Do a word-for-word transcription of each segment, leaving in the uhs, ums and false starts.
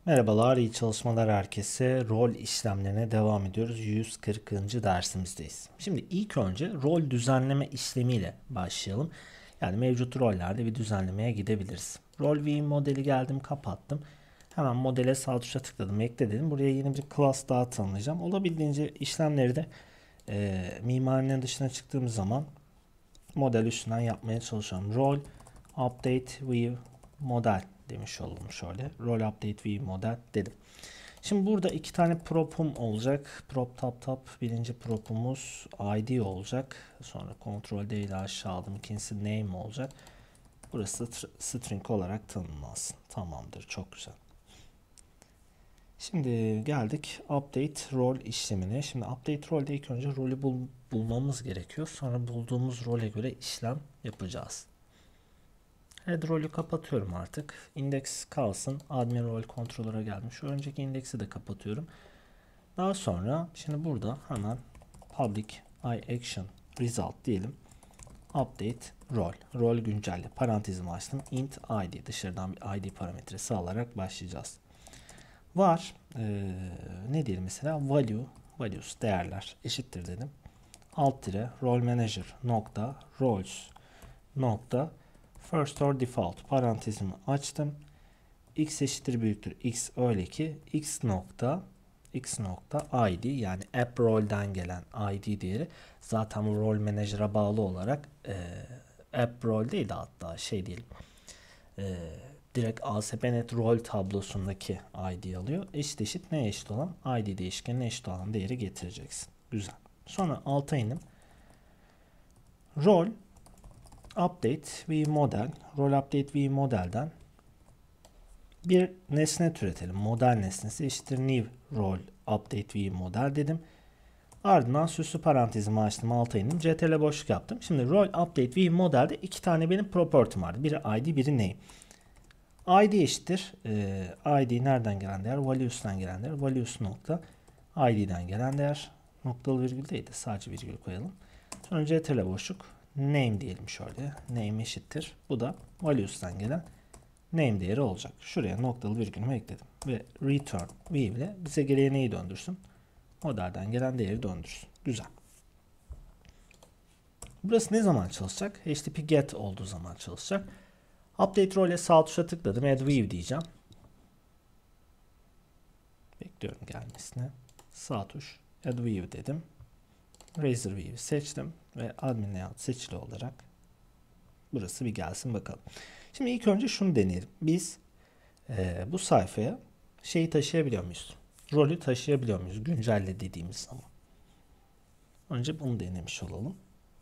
Merhabalar, iyi çalışmalar herkese. Rol işlemlerine devam ediyoruz. yüz kırkıncı dersimizdeyiz. Şimdi ilk önce rol düzenleme işlemiyle başlayalım. Yani mevcut rollerde bir düzenlemeye gidebiliriz. Rol view modeli geldim, kapattım. Hemen modele sağ tuşa tıkladım, ekle dedim. Buraya yeni bir class daha tanımlayacağım. Olabildiğince işlemleri de e, mimarinin dışına çıktığımız zaman model üstünden yapmaya çalışıyorum. Rol update view model demiş olalım şöyle. Role update view model dedim. Şimdi burada iki tane prop'um olacak. Prop tap tap. Birinci prop'umuz I D olacak. Sonra kontrol D ile aşağı aldım. İkincisi name olacak. Burası string olarak tanımlansın. Tamamdır. Çok güzel. Şimdi geldik update role işlemine. Şimdi update role'de ilk önce rolü bul bulmamız gerekiyor. Sonra bulduğumuz role göre işlem yapacağız. Head rolü kapatıyorum artık. Index kalsın. Admin role controller'a geldim. Şu önceki indeksi de kapatıyorum. Daha sonra şimdi burada hemen public i action result diyelim. Update role. Rol güncelle. Parantezimi açtım. Int id. Dışarıdan bir id parametresi alarak başlayacağız. Var. Ee, ne diyelim mesela? Value. Values. Değerler. Eşittir dedim. Alt tire role manager nokta roles nokta first or default parantezimi açtım. X eşittir büyüktür x öyle ki x nokta x nokta id yani app role'den gelen id değeri zaten bu role manager'a bağlı olarak e, app role değil de hatta şey diyelim e, direkt A S P nokta net role tablosundaki id alıyor. Eşit eşit neye eşit olan? id değişkenine eşit olan değeri getireceksin. Güzel. Sonra alta indim. Role update view model role update view modelden bir nesne türetelim. Model nesnesi eşittir new role update view model dedim. Ardından süslü parantezimi açtım, alta indim. C T R L boşluk yaptım. Şimdi role update view modelde iki tane benim property'm vardı. Biri id, biri name. id eşittir. E, id nereden gelen değer? Values'tan gelen değer. Values nokta id'den gelen değer. Noktalı virgül değil de sadece virgül koyalım. Sonra C T R L boşluk. Name diyelim şöyle. Name eşittir. Bu da values'tan gelen name değeri olacak. Şuraya noktalı virgülümü ekledim. Ve return view ile bize geriye neyi döndürsün? Modelden gelen değeri döndürsün. Güzel. Burası ne zaman çalışacak? H T T P get olduğu zaman çalışacak. Update role'e sağ tuşa tıkladım. Add view diyeceğim. Bekliyorum gelmesini. Sağ tuş. Add view dedim. Razor view seçtim. Ve admin layout seçili olarak burası bir gelsin bakalım. Şimdi ilk önce şunu deneyelim. Biz e, bu sayfaya şeyi taşıyabiliyor muyuz? Rolü taşıyabiliyor muyuz? Güncelle dediğimiz zaman. Önce bunu denemiş olalım.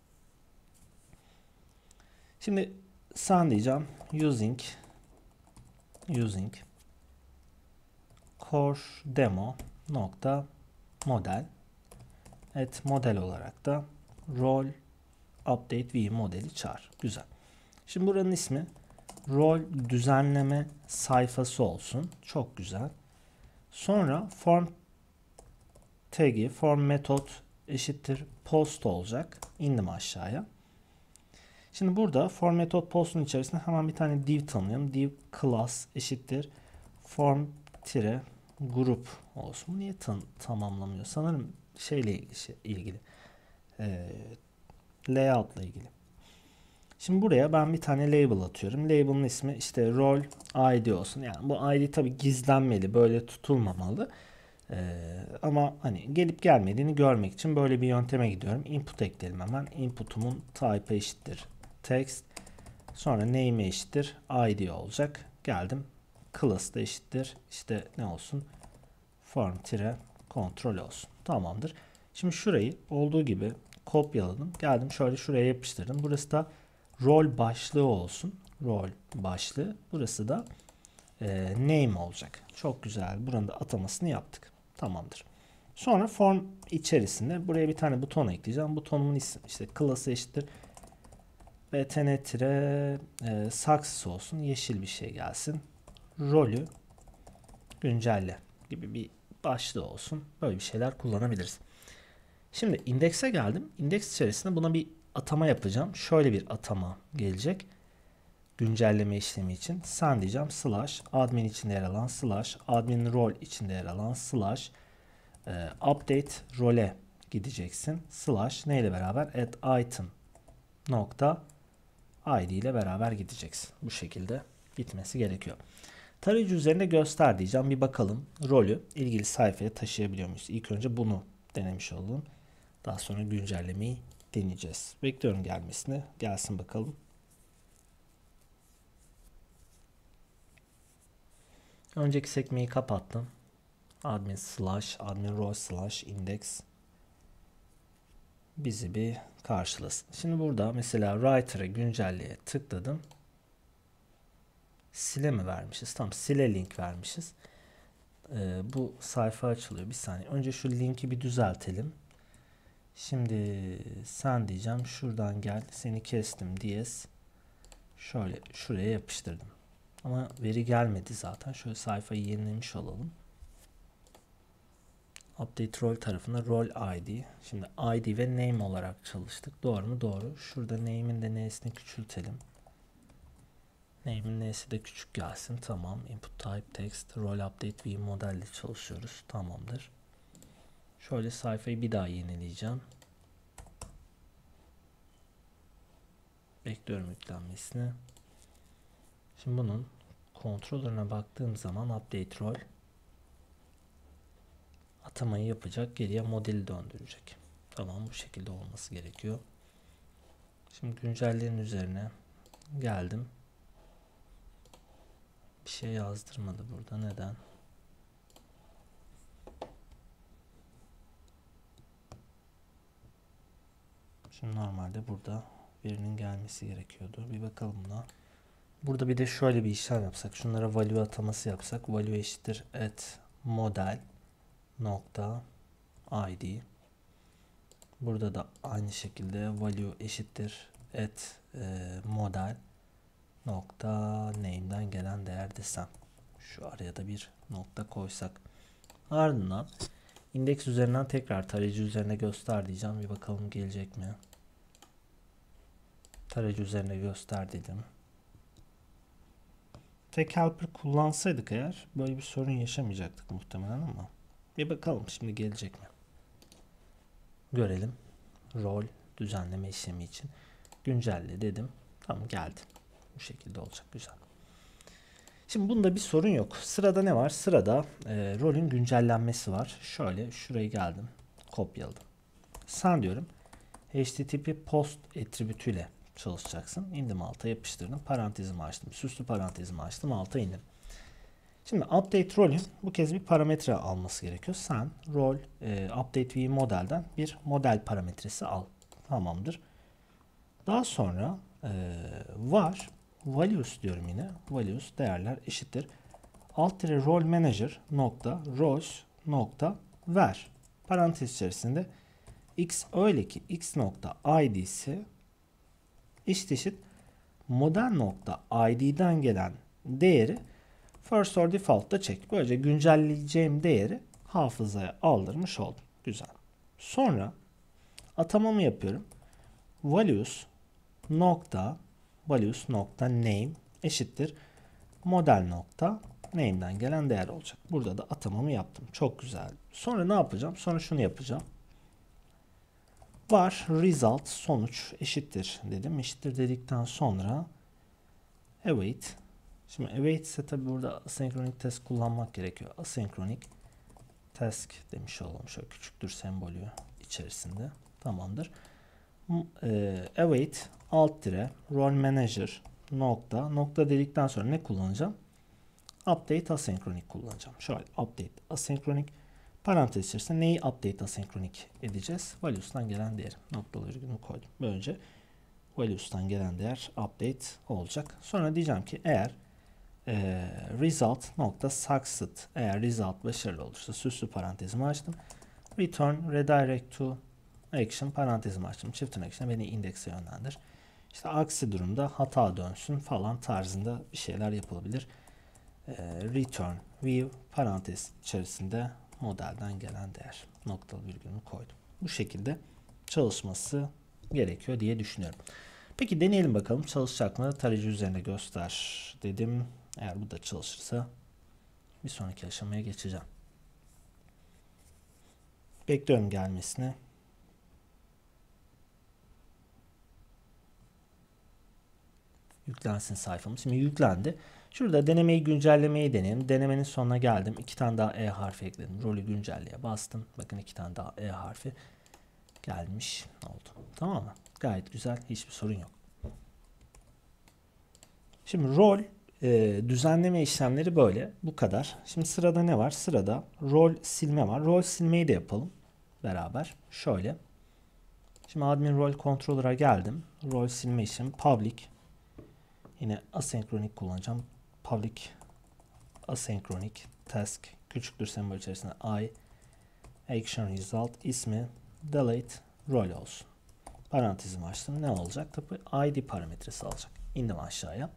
Şimdi sen diyeceğim using using core demo nokta model et model olarak da role update view modeli çağır. Güzel. Şimdi buranın ismi rol düzenleme sayfası olsun. Çok güzel. Sonra form tag'i form metot eşittir post olacak. İndim aşağıya. Şimdi burada form metot post'un içerisinde hemen bir tane div tanıyalım. Div class eşittir form tire grup olsun. Bu niye tam, tamamlamıyor? Sanırım şeyle ilgili. Şey, ilgili. E, layout ile ilgili. Şimdi buraya ben bir tane label atıyorum. Label'ın ismi işte role id olsun. Yani bu id tabii gizlenmeli. Böyle tutulmamalı. Ee, ama hani gelip gelmediğini görmek için böyle bir yönteme gidiyorum. Input ekleyelim hemen. Input'umun type eşittir text. Sonra name eşittir id olacak. Geldim. Class da eşittir. İşte ne olsun? Form tire kontrol olsun. Tamamdır. Şimdi şurayı olduğu gibi kopyaladım. Geldim şöyle şuraya yapıştırdım. Burası da rol başlığı olsun. Rol başlığı. Burası da e, name olacak. Çok güzel. Buranın da atamasını yaptık. Tamamdır. Sonra form içerisinde buraya bir tane buton ekleyeceğim. Butonumun ismi işte class'ı eşittir btn-success olsun. Yeşil bir şey gelsin. Rolü güncelle gibi bir başlığı olsun. Böyle bir şeyler kullanabiliriz. Şimdi indekse geldim. İndeks içerisinde buna bir atama yapacağım. Şöyle bir atama gelecek. güncelleme işlemi için sen diyeceğim slash admin içinde yer alan slash admin role içinde yer alan slash e, update role'e gideceksin. Slash neyle beraber? Add item nokta id ile beraber gideceksin. Bu şekilde gitmesi gerekiyor. Tarayıcı üzerinde göster diyeceğim. Bir bakalım rolü ilgili sayfaya taşıyabiliyor muyuz? İlk önce bunu denemiş oldum. Daha sonra güncellemeyi deneyeceğiz. Bekliyorum gelmesini. Gelsin bakalım. Önceki sekmeyi kapattım. Admin slash admin role slash index bizi bir karşılasın. Şimdi burada mesela writer'a güncelleye tıkladım. Sile mi vermişiz? Tamam, sile link vermişiz. Ee, bu sayfa açılıyor. Bir saniye. Önce şu linki bir düzeltelim. Şimdi sen diyeceğim. Şuradan gel. Seni kestim. Diyez. Şöyle şuraya yapıştırdım. Ama veri gelmedi zaten. Şöyle sayfayı yenilemiş olalım. Update role tarafında role I D. Şimdi I D ve name olarak çalıştık. Doğru mu? Doğru. Şurada name'in de n'sini küçültelim. Name'in n'si de küçük gelsin. Tamam. Input type text role update v modelle çalışıyoruz. Tamamdır. Şöyle sayfayı bir daha yenileyeceğim. Bekliyorum yüklenmesini. Şimdi bunun kontrollerine baktığım zaman update role atamayı yapacak. Geriye modeli döndürecek. Tamam, bu şekilde olması gerekiyor. Şimdi güncellerin üzerine geldim. Bir şey yazdırmadı burada. Neden? Şimdi normalde burada verinin gelmesi gerekiyordu. Bir bakalım buna. Burada bir de şöyle bir işlem yapsak. Şunlara value ataması yapsak. Value eşittir at model nokta id. Burada da aynı şekilde value eşittir at e, model nokta name'den gelen değer desem. Şu araya da bir nokta koysak. Ardından indeks üzerinden tekrar tarayıcı üzerine göster diyeceğim. Bir bakalım gelecek mi? Tarayıcı üzerine göster dedim. Tek helper kullansaydık eğer böyle bir sorun yaşamayacaktık muhtemelen ama bir bakalım şimdi gelecek mi? Görelim. Rol düzenleme işlemi için güncelle dedim. Tamam, geldi. Bu şekilde olacak, güzel. Şimdi bunda bir sorun yok. Sırada ne var? Sırada e, rolün güncellenmesi var. Şöyle şuraya geldim. Kopyaladım. Sen diyorum H T T P post attribütüyle çalışacaksın. İndim alta, yapıştırdım. Parantezimi açtım. Süslü parantezimi açtım. Alta indim. Şimdi update rolün bu kez bir parametre alması gerekiyor. Sen rol e, update v modelden bir model parametresi al. Tamamdır. Daha sonra e, var values diyorum yine. Values değerler eşittir. Alt tire role manager nokta roles nokta ver. Parantez içerisinde x öyle ki x nokta id'si eşit eşit model nokta id'den gelen değeri first or default'ta çek. Böylece güncelleyeceğim değeri hafızaya aldırmış oldum. Güzel. Sonra atamamı yapıyorum. Values nokta values nokta name eşittir model nokta name'den gelen değer olacak. Burada da atamamı yaptım. Çok güzel. Sonra ne yapacağım? Sonra şunu yapacağım. Var result sonuç eşittir dedim. Eşittir dedikten sonra await. Şimdi await ise tabi burada asynchronic task kullanmak gerekiyor. Asynchronic task demiş olalım. Şöyle küçüktür sembolü içerisinde. Tamamdır. E, await alt dire role manager nokta nokta dedikten sonra ne kullanacağım? Update asynchronic kullanacağım. Şöyle update asynchronic parantez içerisinde neyi update asynchronic edeceğiz? Values'tan gelen değer. Noktalı virgülünü koydum. Böylece values'tan gelen değer update olacak. Sonra diyeceğim ki eğer e, result nokta succeed eğer result başarılı olursa süslü parantezimi açtım. Return redirect to action parantezimi açtım. Çift action beni indekse yönlendir. İşte aksi durumda hata dönsün falan tarzında bir şeyler yapılabilir. E, return view parantez içerisinde modelden gelen değer. Noktalı virgülünü koydum. Bu şekilde çalışması gerekiyor diye düşünüyorum. Peki deneyelim bakalım çalışacak mı? Tarayıcı üzerinde göster dedim. Eğer bu da çalışırsa bir sonraki aşamaya geçeceğim. Bekliyorum gelmesini. Yüklensin sayfamız. Şimdi yüklendi. Şurada denemeyi güncellemeyi deneyelim. Denemenin sonuna geldim. İki tane daha E harfi ekledim. Rolü güncelleye bastım. Bakın iki tane daha E harfi gelmiş oldu. Tamam mı? Gayet güzel. Hiçbir sorun yok. Şimdi rol e, düzenleme işlemleri böyle. Bu kadar. Şimdi sırada ne var? Sırada rol silme var. Rol silmeyi de yapalım beraber. Şöyle. Şimdi admin rol controller'a geldim. Rol silme işlemi public. Yine asenkronik kullanacağım. Public asenkronik task küçüktür sembol içerisinde I action result ismi delete rol olsun. Parantezimi açtım. Ne olacak? Tabii I D parametresi alacak. İndim aşağıya.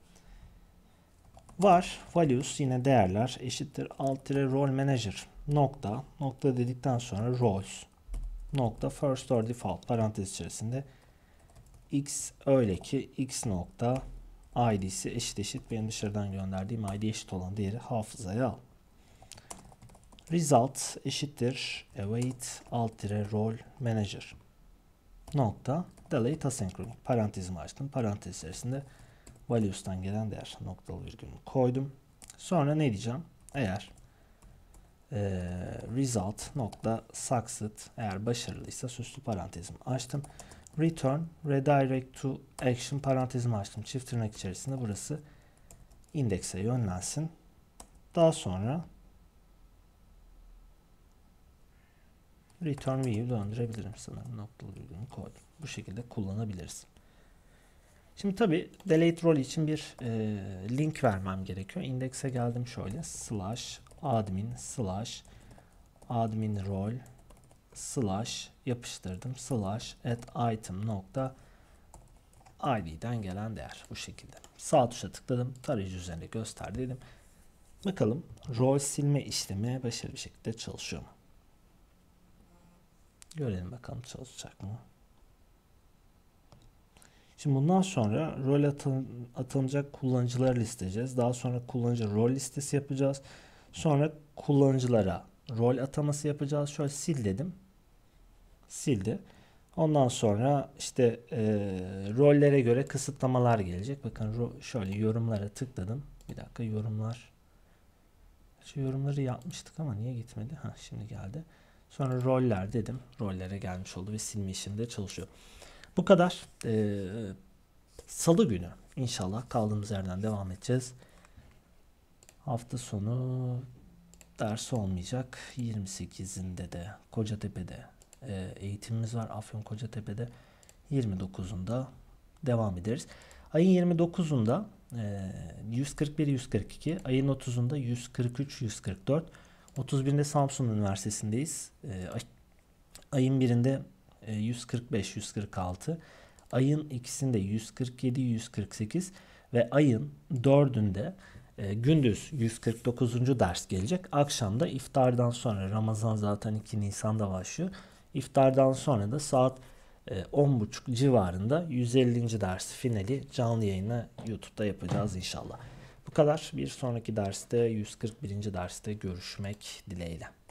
Var values yine değerler eşittir alt role manager nokta nokta dedikten sonra roles nokta first or default parantez içerisinde x öyle ki x nokta id'si eşit eşit benim dışarıdan gönderdiğim id eşit olan değeri hafızaya al. Result eşittir await alt role manager nokta delete asenkronik parantezimi açtım. Parantez içerisinde values'tan gelen değer noktalı virgülünü koydum. Sonra ne diyeceğim? Eğer e, result nokta succeed eğer başarılıysa süslü parantezimi açtım. Return redirect to action parantezimi açtım. Çift tırnak içerisinde burası indekse yönlensin. Daha sonra return view döndürebilirim sanırım. Noktalı virgülünü koydum. Bu şekilde kullanabiliriz. Şimdi tabi delete role için bir e, link vermem gerekiyor. İndekse geldim şöyle slash admin slash admin role slash yapıştırdım slash at item nokta id'den gelen değer bu şekilde. Sağ tuşa tıkladım. Tarayıcı üzerinde göster dedim. Bakalım role silme işlemi başarılı bir şekilde çalışıyor mu? Görelim bakalım çalışacak mı? Şimdi bundan sonra rol atıl atılacak kullanıcıları listeleyeceğiz. Daha sonra kullanıcı rol listesi yapacağız. Sonra kullanıcılara rol ataması yapacağız. Şöyle sil dedim. Sildi. Ondan sonra işte e, rollere göre kısıtlamalar gelecek. Bakın şöyle yorumlara tıkladım. Bir dakika yorumlar. Şu yorumları yapmıştık ama niye gitmedi? Ha şimdi geldi. Sonra roller dedim. Rollere gelmiş oldu ve silme işinde çalışıyor. Bu kadar. Ee, Salı günü inşallah kaldığımız yerden devam edeceğiz. Hafta sonu ders olmayacak. yirmi sekizinde de Kocatepe'de e, eğitimimiz var. Afyon Kocatepe'de yirmi dokuzunda devam ederiz. Ayın yirmi dokuzunda e, yüz kırk bir yüz kırk iki, ayın otuzunda yüz kırk üç yüz kırk dört, otuz birinde Samsun Üniversitesi'ndeyiz. E, ayın birinde yüz kırk beş yüz kırk altı, ayın ikisinde yüz kırk yedi yüz kırk sekiz ve ayın dördünde e, gündüz yüz kırk dokuzuncu ders gelecek. Akşamda iftardan sonra, Ramazan zaten iki Nisan'da başlıyor. İftardan sonra da saat e, on buçuk civarında yüz ellinci ders finali canlı yayını YouTube'da yapacağız inşallah. Bu kadar. Bir sonraki derste yüz kırk birinci derste görüşmek dileğiyle.